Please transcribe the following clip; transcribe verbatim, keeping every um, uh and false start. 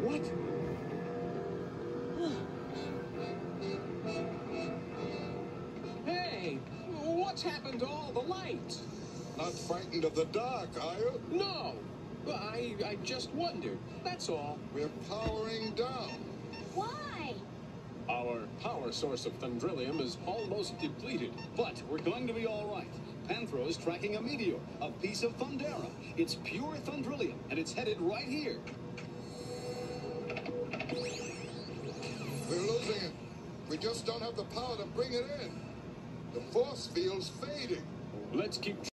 What? Hey, what's happened to all the lights? Not frightened of the dark, are you? No, I, I just wondered, that's all. We're powering down. Why? Our power source of Thundrillium is almost depleted. But we're going to be all right. Panthro's tracking a meteor, a piece of Thundera. It's pure Thundrillium, and it's headed right here. We're losing it. We just don't have the power to bring it in. The force field's fading. Let's keep